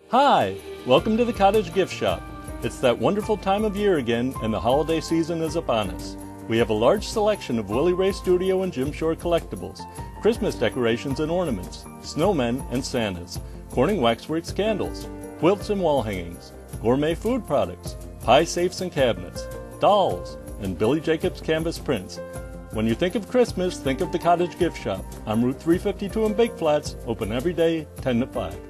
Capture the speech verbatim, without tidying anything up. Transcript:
Hi! Welcome to the Cottage Gift Shop. It's that wonderful time of year again, and the holiday season is upon us. We have a large selection of Willie Ray Studio and Jim Shore collectibles, Christmas decorations and ornaments, snowmen and Santas, Corning Waxworks candles, quilts and wall hangings, gourmet food products, pie safes and cabinets, dolls, and Billy Jacobs canvas prints. When you think of Christmas, think of the Cottage Gift Shop on Route three fifty-two in Big Flats, open every day, ten to five.